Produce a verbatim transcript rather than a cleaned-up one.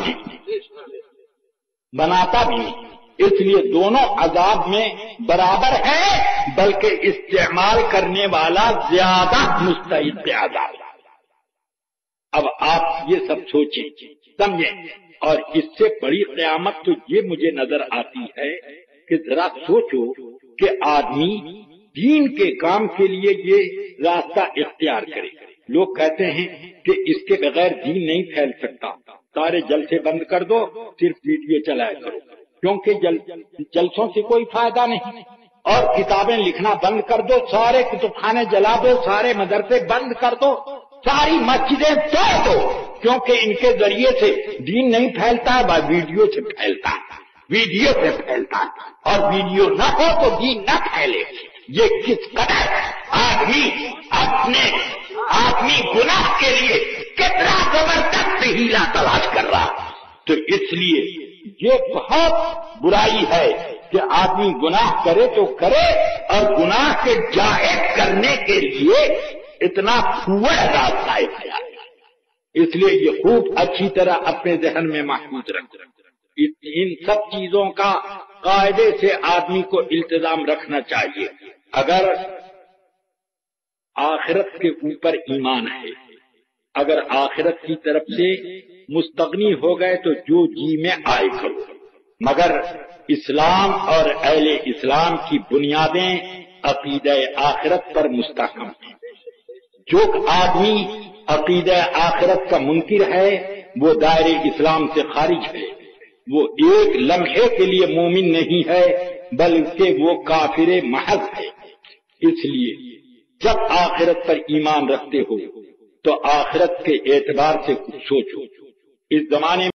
نہیں، بناتا بھی نہیں، اس لیے دونوں عذاب میں برابر ہے، بلکہ استعمال کرنے والا زیادہ مستحق عذاب۔ اب آپ یہ سب سوچیں، سمجھیں، اور اس سے بڑی قیامت تو یہ مجھے نظر آتی ہے کہ ذرا سوچو کہ آدمی دین کے کام کے لیے یہ راستہ اختیار کرے۔ لوگ کہتے ہیں کہ اس کے بغیر دین نہیں پھیل سکتا، سارے جلسے بند کر دو، صرف ویڈیو چلایا کرو، کیونکہ جل جلسوں سے کوئی فائدہ نہیں، اور کتابیں لکھنا بند کر دو، سارے کتب خانے جلا دو، سارے مدرسے بند کر دو، ساری مسجدیں توڑ دو، کیونکہ ان کے ذریعے سے دین نہیں پھیلتا ہے، بس ویڈیو سے پھیلتا ہے، ویڈیو سے پھیلتا ہے، اور ویڈیو نہ ہو تو دین نہ پھیلے۔ یہ کس قدر آدمی اپنے آدمی گناہ کے لیے کتنا زبردست ہیلا تلاش کر رہا، تو اس لیے یہ بہت برائی ہے کہ آدمی گناہ کرے تو کرے، اور گناہ کے جائز کرنے کے لیے اتنا پھوڑ راستہ اختیار ہے۔ اس لیے یہ خوب اچھی طرح اپنے ذہن میں محفوظ رکھو، ان سب چیزوں کا قاعدے سے آدمی کو التزام رکھنا چاہیے۔ اگر آخرت کے اوپر ایمان ہے، اگر آخرت کی طرف سے مستغنی ہو گئے تو جو جی میں آئے کرو، مگر اسلام اور اہل اسلام کی بنیادیں عقیدہ آخرت پر مستحکم ہیں۔ جو آدمی عقیدہ آخرت کا منکر ہے وہ دائرے اسلام سے خارج ہے، وہ ایک لمحے کے لیے مومن نہیں ہے بلکہ وہ کافر محض ہے۔ اس لیے جب آخرت پر ایمان رکھتے ہو تو آخرت کے اعتبار سے کچھ سوچو۔ اس زمانے